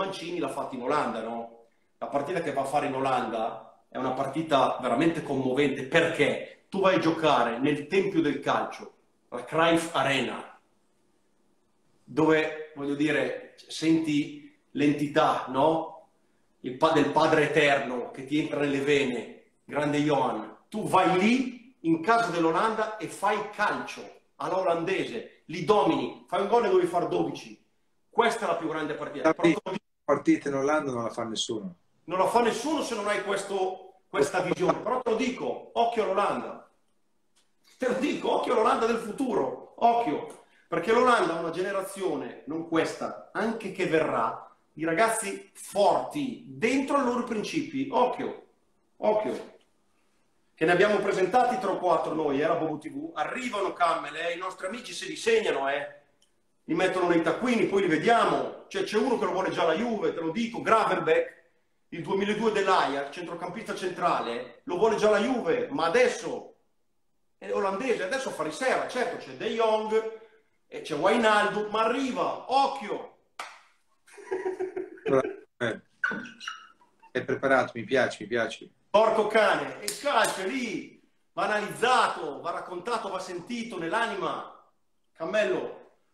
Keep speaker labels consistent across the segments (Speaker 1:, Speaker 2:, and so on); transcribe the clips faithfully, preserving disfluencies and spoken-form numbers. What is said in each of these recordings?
Speaker 1: Mancini l'ha fatta in Olanda, no? La partita che va a fare in Olanda è una partita veramente commovente perché tu vai a giocare nel tempio del calcio, la Cruyff Arena, dove, voglio dire, senti l'entità, no? Il pa del Padre Eterno che ti entra nelle vene, grande Johan. Tu vai lì, in casa dell'Olanda, e fai calcio alla olandese, li domini, fai un gol e devi fare dodici. Questa è la più grande partita. Però
Speaker 2: partita in Olanda non la fa nessuno.
Speaker 1: Non la fa nessuno se non hai questo, questa visione. Però te lo dico, occhio all'Olanda. Te lo dico, occhio all'Olanda del futuro. Occhio. Perché l'Olanda ha una generazione, non questa, anche che verrà, di ragazzi forti, dentro i loro principi. Occhio. Occhio. Che ne abbiamo presentati tre o quattro noi, era Bobo tivù. Arrivano Cammel, eh, i nostri amici se li segnano, eh. Li mettono nei taccuini, poi li vediamo. Cioè, c'è uno che lo vuole già la Juve, te lo dico, Gravenberch, il duemiladue dell'Ajax, centrocampista centrale, lo vuole già la Juve, ma adesso è olandese, adesso fa risera, certo, c'è De Jong, e c'è Wijnaldum, ma arriva, occhio!
Speaker 2: È preparato, mi piace, mi piace.
Speaker 1: Porco cane, il calcio è lì, va analizzato, va raccontato, va sentito nell'anima. Cammello.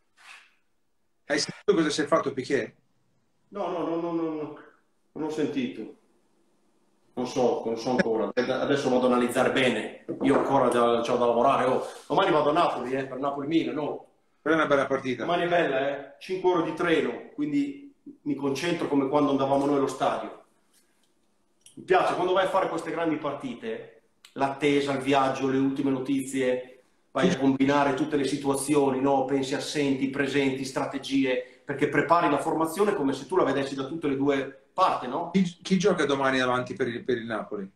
Speaker 2: Hai sentito cosa si è fatto Piqué?
Speaker 1: No, no, no, no, no, no, non ho sentito. Non so, non so ancora. Adesso vado ad analizzare bene. Io ancora ho da lavorare. Oh. Domani vado a Napoli, eh, per Napoli-Milan, no?
Speaker 2: Quella è una bella partita.
Speaker 1: Domani è bella, eh? cinque ore di treno, quindi mi concentro come quando andavamo noi allo stadio. Mi piace, quando vai a fare queste grandi partite, l'attesa, il viaggio, le ultime notizie, vai a combinare tutte le situazioni, no? Pensi assenti, presenti, strategie, perché prepari la formazione come se tu la vedessi da tutte le due parti, no?
Speaker 2: Chi, chi gioca domani davanti per il, per il Napoli?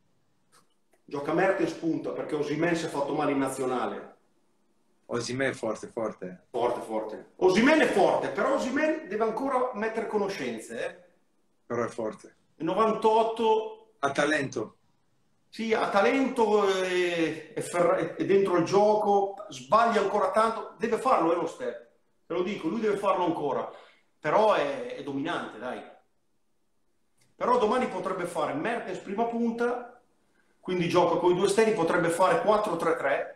Speaker 1: Gioca Mertens punta, perché Osimhen si è fatto male in nazionale.
Speaker 2: Osimhen è forte, forte.
Speaker 1: Forte, forte. Osimhen è forte, però Osimhen deve ancora mettere conoscenze, eh?
Speaker 2: Però è forte.
Speaker 1: novantotto...
Speaker 2: Ha talento.
Speaker 1: Sì, ha talento, è, è, è dentro il gioco, sbaglia ancora tanto, deve farlo, è lo step, te lo dico, lui deve farlo ancora, però è, è dominante, dai. Però domani potrebbe fare Mertens prima punta, quindi gioca con i due esterni, potrebbe fare quattro tre tre.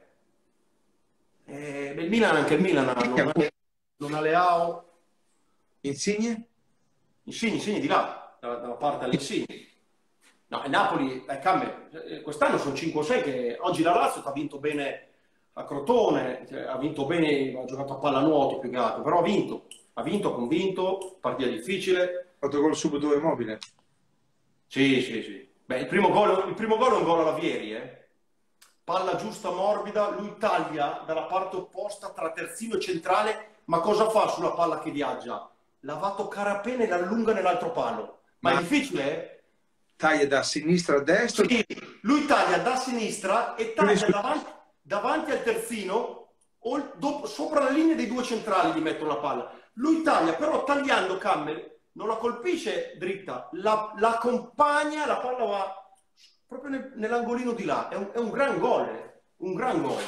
Speaker 1: Eh, il Milan, anche il Milan non ha, non ha Leao.
Speaker 2: Insigne?
Speaker 1: Insigne, Insigne di là, dalla, dalla parte all'Insigne. No, il Napoli, eh, Camme, quest'anno sono cinque o sei che oggi la Lazio ha vinto bene a Crotone, cioè, ha vinto bene, ha giocato a pallanuoto più che altro, però ha vinto, ha vinto, ha convinto, partita difficile.
Speaker 2: Ha fatto gol subito immobile.
Speaker 1: Sì, sì, sì. Beh, il primo gol, il primo gol è un gol alla Vieri, eh. Palla giusta, morbida, lui taglia dalla parte opposta tra terzino e centrale, ma cosa fa sulla palla che viaggia? La va a toccare appena e la allunga nell'altro palo. Ma, ma è difficile, eh?
Speaker 2: Taglia da sinistra a destra?
Speaker 1: Sì, lui taglia da sinistra e taglia davanti, davanti al terzino, o dopo, sopra la linea dei due centrali gli mettono la palla. Lui taglia, però tagliando Cammel non la colpisce dritta, la, la accompagna, la palla va proprio nel, nell'angolino di là. È un, è un gran gol, eh? Un gran gol.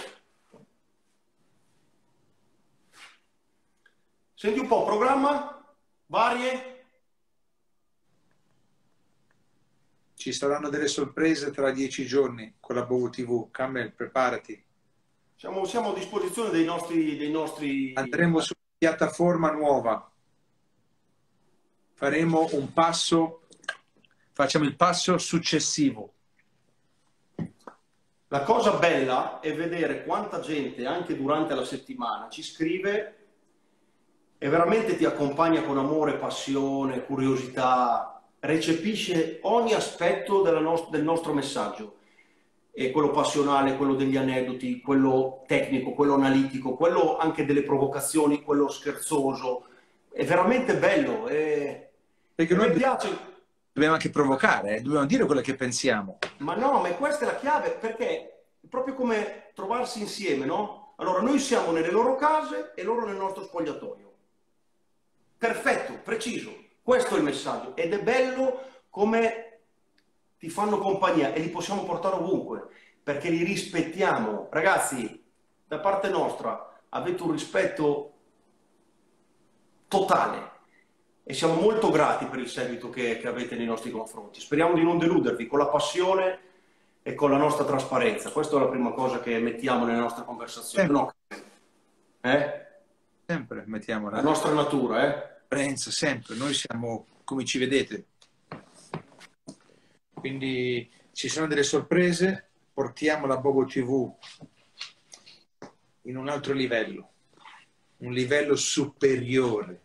Speaker 1: Senti un po', programma? Varie?
Speaker 2: Ci saranno delle sorprese tra dieci giorni con la Bobo tivù. Cammel, preparati.
Speaker 1: Siamo, siamo a disposizione dei nostri, dei nostri...
Speaker 2: Andremo su una piattaforma nuova. Faremo un passo, facciamo il passo successivo.
Speaker 1: La cosa bella è vedere quanta gente anche durante la settimana ci scrive e veramente ti accompagna con amore, passione, curiosità, recepisce ogni aspetto della nost- del nostro messaggio, e quello passionale, quello degli aneddoti, quello tecnico, quello analitico, quello anche delle provocazioni, quello scherzoso. È veramente bello. È...
Speaker 2: Perché noi
Speaker 1: mi piace...
Speaker 2: dobbiamo anche provocare, eh? Dobbiamo dire quello che pensiamo.
Speaker 1: Ma no, ma questa è la chiave, perché è proprio come trovarsi insieme, no? Allora, noi siamo nelle loro case e loro nel nostro spogliatoio. Perfetto, preciso. Questo è il messaggio. Ed è bello come ti fanno compagnia e li possiamo portare ovunque, perché li rispettiamo. Ragazzi, da parte nostra avete un rispetto totale. e siamo molto grati per il seguito che, che avete nei nostri confronti. Speriamo di non deludervi con la passione e con la nostra trasparenza. Questa è la prima cosa che mettiamo nelle nostre conversazioni.
Speaker 2: Sempre,
Speaker 1: No? Eh?
Speaker 2: sempre mettiamo
Speaker 1: La
Speaker 2: la
Speaker 1: nostra natura, eh?
Speaker 2: trasparenza, sempre. Noi siamo come ci vedete. Quindi ci sono delle sorprese, portiamo la Bobo T V in un altro livello, un livello superiore.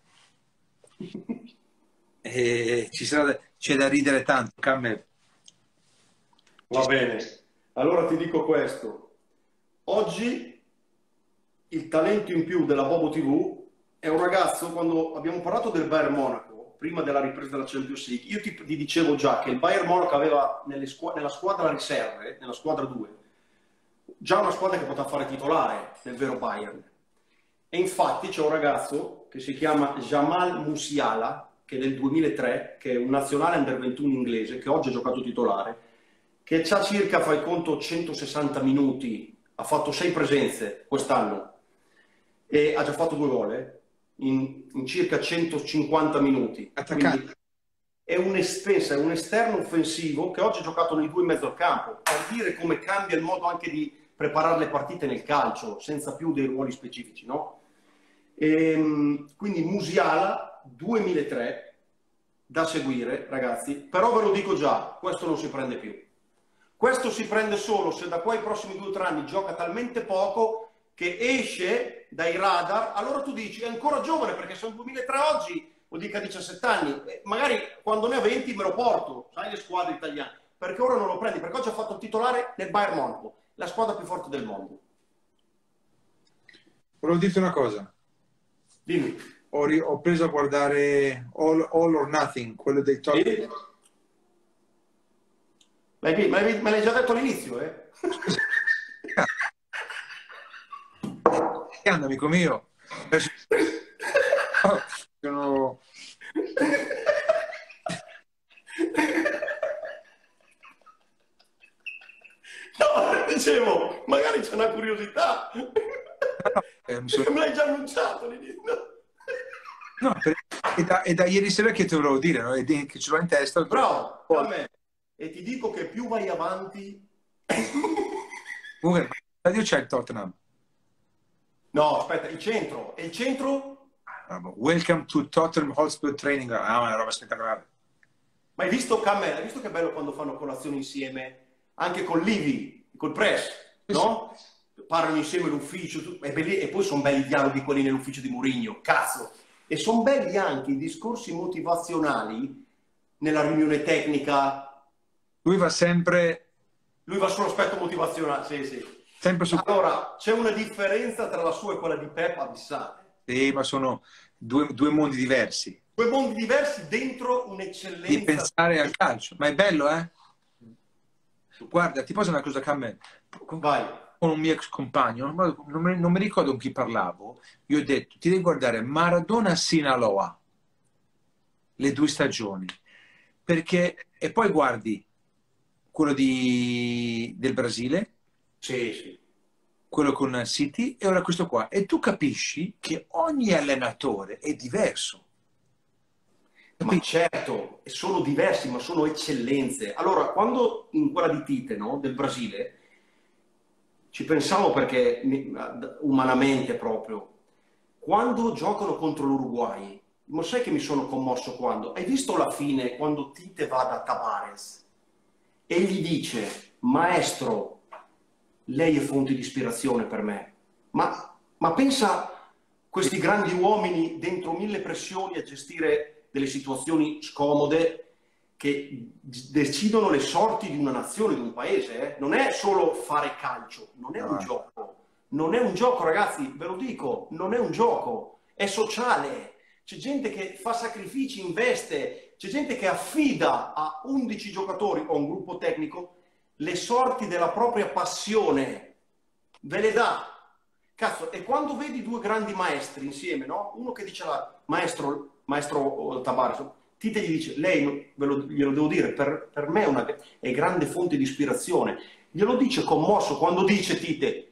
Speaker 2: E ci sarà, c'è da ridere tanto, Camel.
Speaker 1: Va bene. Allora ti dico questo. Oggi il talento in più della Bobo T V è un ragazzo, quando abbiamo parlato del Bayern Monaco, prima della ripresa della Champions League, io ti, ti dicevo già che il Bayern Monaco aveva nelle squ- nella squadra riserve, nella squadra due, già una squadra che poteva fare titolare nel vero Bayern. E infatti c'è un ragazzo che si chiama Jamal Musiala, che è del duemilatré, che è un nazionale under ventuno inglese, che oggi ha giocato titolare, che ha circa, fai conto, centosessanta minuti, ha fatto sei presenze quest'anno e ha già fatto due gol eh, in, in circa centocinquanta minuti. Quindi è un, pensa, è un esterno offensivo che oggi ha giocato nei due in mezzo al campo, per dire come cambia il modo anche di preparare le partite nel calcio, senza più dei ruoli specifici, no? E, quindi Musiala, duemilatré, da seguire, ragazzi, però ve lo dico già, questo non si prende più. Questo si prende solo se da qua ai prossimi due o tre anni gioca talmente poco che esce dai radar. Allora tu dici, è ancora giovane, perché se è un duemilatré oggi, vuol dire che ha diciassette anni, magari quando ne ha venti me lo porto, sai, le squadre italiane, perché ora non lo prendi, perché oggi ha fatto il titolare nel Bayern Monaco, la squadra più forte del mondo.
Speaker 2: Volevo dirti una cosa.
Speaker 1: Dimmi.
Speaker 2: Ho, ho preso a guardare All, All or Nothing, quello dei top.
Speaker 1: Sì. Me l'hai già detto all'inizio, eh?
Speaker 2: Che anda, amico mio? Oh, sono...
Speaker 1: No, dicevo, magari c'è una curiosità.
Speaker 2: Eh, mi sono...
Speaker 1: Me l'hai già annunciato all'inizio.
Speaker 2: No, per... è, da, è da ieri sera che te volevo dire, no? È di... che ce l'ho in testa.
Speaker 1: Bravo, a me. E ti dico che più vai avanti...
Speaker 2: Comunque, io c'è il Tottenham.
Speaker 1: No, aspetta, il centro. E il centro?
Speaker 2: Welcome to Tottenham Hotspur Training. Ah, una roba spettacolare. Ma
Speaker 1: hai visto, Camel, hai visto che bello quando fanno colazione insieme? Anche con l'Ivi, col press, no? Sì. Parlano insieme l'ufficio. E poi sono belli i dialoghi quelli nell'ufficio di Mourinho. Cazzo! E sono belli anche i discorsi motivazionali nella riunione tecnica.
Speaker 2: Lui va sempre...
Speaker 1: Lui va sull'aspetto motivazionale, sì, sì.
Speaker 2: Sempre su...
Speaker 1: Allora, c'è una differenza tra la sua e quella di Pep abissale.
Speaker 2: Sì, ma sono due, due mondi diversi.
Speaker 1: Due mondi diversi dentro un'eccellenza...
Speaker 2: Di pensare al calcio. Ma è bello, eh? Guarda, ti posso una cosa, Camel?
Speaker 1: Vai.
Speaker 2: Con un mio ex compagno, non mi, non mi ricordo con chi parlavo, io ho detto, ti devi guardare Maradona Sinaloa, le due stagioni. Perché... E poi guardi quello di, del Brasile,
Speaker 1: sì, sì.
Speaker 2: quello con City e ora questo qua. E tu capisci che ogni allenatore è diverso.
Speaker 1: Ma certo, sono diversi, ma sono eccellenze. Allora, quando in quella di Tite, no, del Brasile, ci pensavo perché umanamente proprio, quando giocano contro l'Uruguay, ma sai che mi sono commosso quando? Hai visto la fine, quando Tite va da Tavares e gli dice, maestro, lei è fonte di ispirazione per me. Ma, ma pensa questi grandi uomini dentro mille pressioni a gestire delle situazioni scomode che decidono le sorti di una nazione, di un paese. Eh? Non è solo fare calcio, non è un gioco. Non è un gioco, ragazzi, ve lo dico, non è un gioco, è sociale. C'è gente che fa sacrifici, investe, c'è gente che affida a undici giocatori o a un gruppo tecnico le sorti della propria passione, ve le dà. Cazzo, e quando vedi due grandi maestri insieme, no? Uno che dice la maestro, maestro Tavares, Tite gli dice, lei, ve lo, glielo devo dire, per, per me è una è grande fonte di ispirazione. Glielo dice commosso quando dice Tite,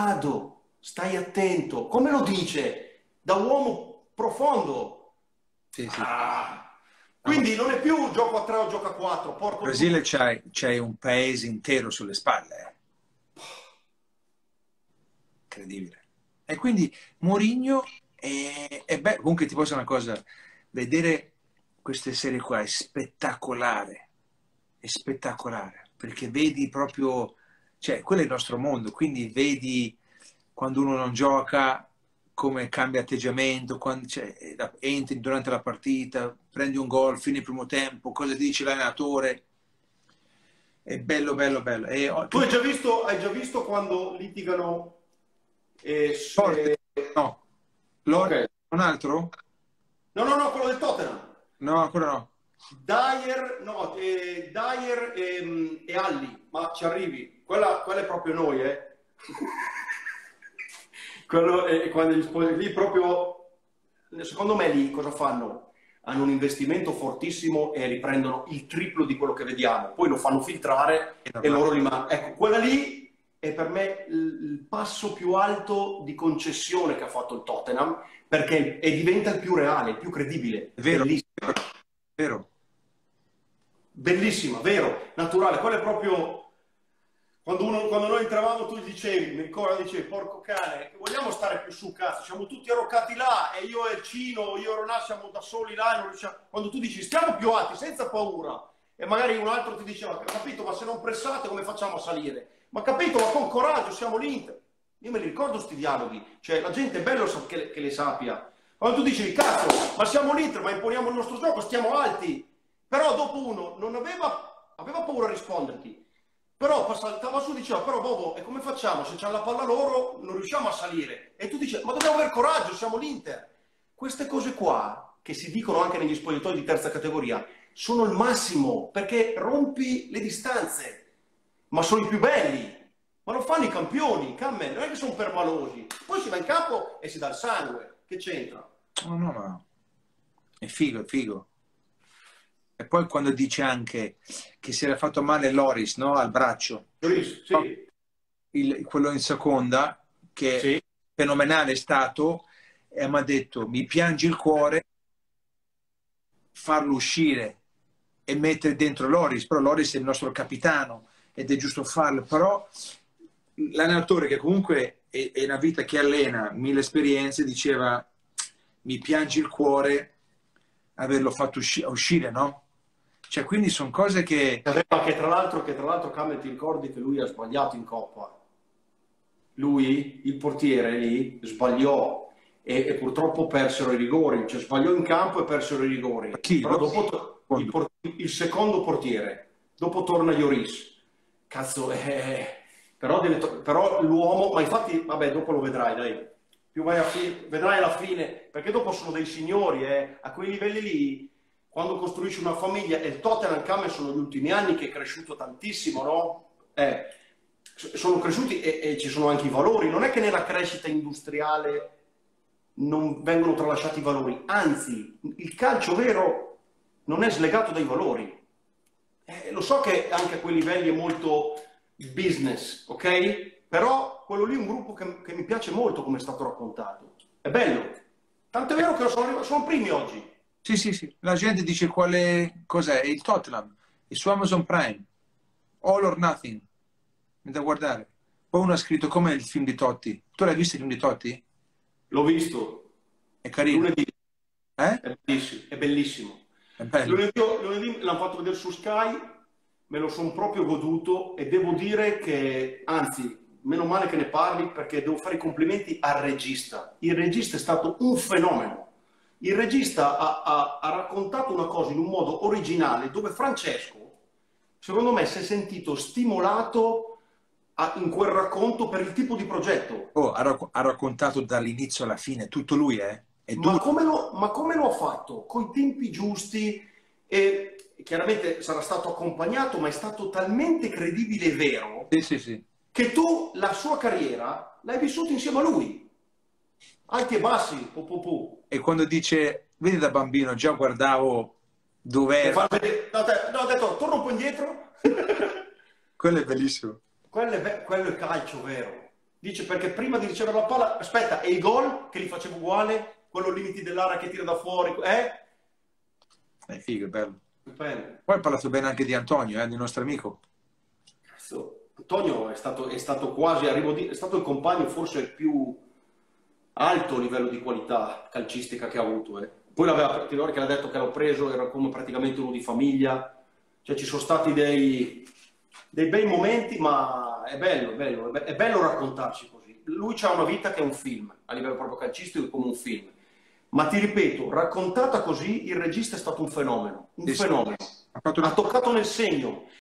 Speaker 1: cuidado, stai attento. Come lo dice? Da uomo profondo.
Speaker 2: Sì, sì.
Speaker 1: Ah. Quindi non è più gioco a tre o gioco a quattro.
Speaker 2: In
Speaker 1: Porco
Speaker 2: Brasile c'hai, c'hai un paese intero sulle spalle, eh. Incredibile. E quindi Mourinho è, è bello. Comunque ti posso dire una cosa, vedere queste serie qua è spettacolare, è spettacolare, perché vedi proprio, cioè quello è il nostro mondo, quindi vedi quando uno non gioca come cambia atteggiamento, quando, cioè, entri durante la partita, prendi un gol, fine il primo tempo, cosa ti dice l'allenatore, è bello, bello, bello. E,
Speaker 1: tu hai già visto, hai già visto quando litigano? Eh,
Speaker 2: Forte,
Speaker 1: eh,
Speaker 2: no. Loro,
Speaker 1: ok.
Speaker 2: un altro?
Speaker 1: No, no, no, quello del Tottenham.
Speaker 2: No, ancora no.
Speaker 1: Dyer, no, eh, Dyer e, e Alli, ma ci arrivi. Quella, quella è proprio noi, eh. Quello è quando gli sposi lì proprio, secondo me lì cosa fanno? Hanno un investimento fortissimo e riprendono il triplo di quello che vediamo, poi lo fanno filtrare e loro rimangono. Ecco, quella lì è per me il passo più alto di concessione che ha fatto il Tottenham, perché è, diventa il più reale, il più credibile.
Speaker 2: È vero,
Speaker 1: Bellissima.
Speaker 2: vero.
Speaker 1: Bellissima, vero, naturale. Quello è proprio quando, uno, quando noi entravamo, tu gli dicevi, mi ricordo, dicevi, porco cane, vogliamo stare più su, cazzo, siamo tutti arroccati là e io e il Cino, io e Ronà siamo da soli là e non riusciamo. Quando tu dici stiamo più alti senza paura e magari un altro ti diceva, capito, ma se non pressate come facciamo a salire? Ma capito, ma con coraggio, siamo l'Inter. Io me li ricordo sti dialoghi, cioè la gente è bello che, che le sappia. Quando tu dici, cazzo, ma siamo l'Inter, ma imponiamo il nostro gioco, stiamo alti. Però dopo uno non aveva, aveva paura a risponderti. Però saltava su e diceva, però Bobo, e come facciamo? Se c'hanno la palla loro non riusciamo a salire. E tu dici, ma dobbiamo avere coraggio, siamo l'Inter. Queste cose qua, che si dicono anche negli spogliatoi di terza categoria, sono il massimo, perché rompi le distanze. Ma sono i più belli. Ma lo fanno i campioni, Cammel, non è che sono permalosi. Poi si va in campo e si dà il sangue. Che c'entra?
Speaker 2: No, no, no. È figo, è figo. E poi quando dice anche che si era fatto male Loris, no? Al braccio.
Speaker 1: Loris, sì.
Speaker 2: Il, quello in seconda, che
Speaker 1: Sì.
Speaker 2: fenomenale è stato, e mi ha detto, mi piange il cuore farlo uscire e mettere dentro Loris, però Loris è il nostro capitano ed è giusto farlo, però l'allenatore che comunque è, è una vita che allena mille esperienze diceva mi piange il cuore averlo fatto usci uscire, no? Cioè quindi sono cose che...
Speaker 1: Che tra l'altro, che tra l'altro Cammel, ti ricordi che lui ha sbagliato in Coppa? Lui, il portiere lì, sbagliò e, e purtroppo persero i rigori, cioè sbagliò in campo e persero i rigori.
Speaker 2: Chi?
Speaker 1: Però dopo il, il secondo portiere, dopo torna Lloris. Cazzo, eh, però, però l'uomo, ma infatti, vabbè, dopo lo vedrai, dai. Più vai a fine, vedrai alla fine, perché dopo sono dei signori, eh, a quei livelli lì, quando costruisci una famiglia, e il Tottenham Cammel sono gli ultimi anni che è cresciuto tantissimo, no? Eh, sono cresciuti e, e ci sono anche i valori, non è che nella crescita industriale non vengono tralasciati i valori, anzi, il calcio vero non è slegato dai valori. Eh, lo so che anche a quei livelli è molto business, ok? Però quello lì è un gruppo che, che mi piace molto come è stato raccontato. È bello. Tanto è vero che sono, sono primi oggi.
Speaker 2: Sì, sì, sì. La gente dice quale cos'è? Il Tottenham, è su Amazon Prime. All or Nothing. Mi da guardare. Poi uno ha scritto com'è il film di Totti. Tu l'hai visto il film di Totti?
Speaker 1: L'ho visto.
Speaker 2: È carino.
Speaker 1: Lunedì.
Speaker 2: Eh?
Speaker 1: È bellissimo. È bellissimo.
Speaker 2: È bello.
Speaker 1: Lunedì, lunedì l'hanno fatto vedere su Sky, me lo sono proprio goduto e devo dire che, anzi, meno male che ne parli perché devo fare i complimenti al regista. Il regista è stato un fenomeno. Il regista ha, ha, ha raccontato una cosa in un modo originale dove Francesco, secondo me, si è sentito stimolato a, in quel racconto per il tipo di progetto.
Speaker 2: Oh, ha, rac ha raccontato dall'inizio alla fine, tutto lui, eh? È
Speaker 1: ma, come lo, ma come lo ha fatto? Coi tempi giusti e chiaramente sarà stato accompagnato, ma è stato talmente credibile e vero
Speaker 2: sì, sì, sì.
Speaker 1: che tu la sua carriera l'hai vissuta insieme a lui. Alti e bassi, pu, pu, pu.
Speaker 2: E quando dice, vedi da bambino, già guardavo dove
Speaker 1: no, no, ho detto, torna un po' indietro.
Speaker 2: Quello è bellissimo.
Speaker 1: Quello è, quello è calcio vero. Dice perché prima di ricevere la palla, aspetta, e i gol che li facevo uguale, quello limiti dell'area che tira da fuori, eh?
Speaker 2: È figo, è bello.
Speaker 1: Dipende.
Speaker 2: Poi ho parlato bene anche di Antonio, eh, di nostro amico.
Speaker 1: Cazzo, Antonio è stato, è stato quasi, arrivo di, è stato il compagno forse più alto livello di qualità calcistica che ha avuto. Eh. Poi l'aveva, ti ricordi che l'ha detto che l'ho preso, era come praticamente uno di famiglia. Cioè ci sono stati dei, dei bei momenti, ma è bello, è bello, è bello raccontarci così. Lui ha una vita che è un film, a livello proprio calcistico, è come un film. Ma ti ripeto, raccontata così, il regista è stato un fenomeno, un
Speaker 2: Sì, sì.
Speaker 1: fenomeno.
Speaker 2: Ha fatto
Speaker 1: Ha
Speaker 2: una...
Speaker 1: toccato nel segno.